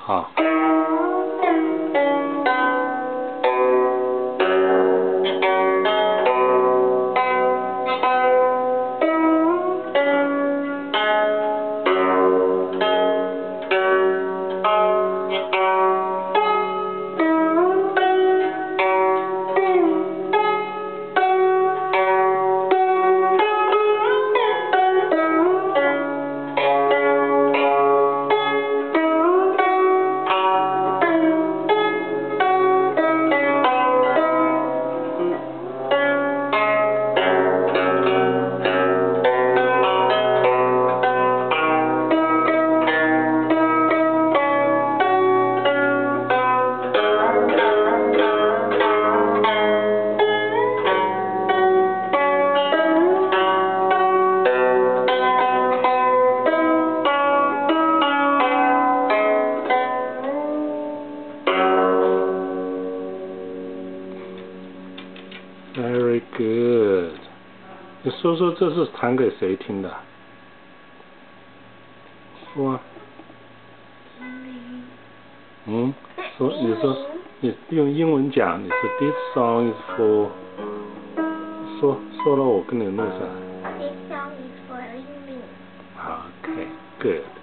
好。Very good。你说说这是弹给谁听的？说啊。说你说你用英文讲，你说 This song is for。说了我跟你录下来。 This song is for me. Okay, good.